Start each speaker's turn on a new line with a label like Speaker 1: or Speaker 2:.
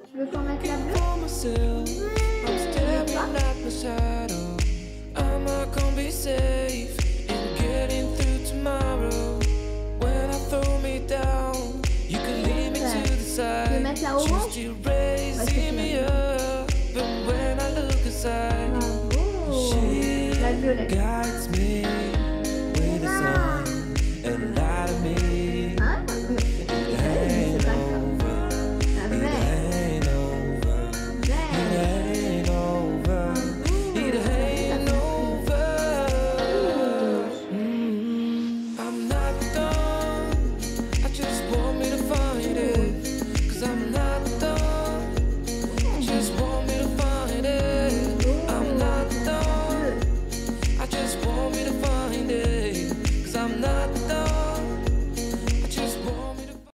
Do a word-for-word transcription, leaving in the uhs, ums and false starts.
Speaker 1: Tu veux qu'on mette la bleue? Tu veux mettre la orange? Ouais, c'est bien. Bravo. La violette.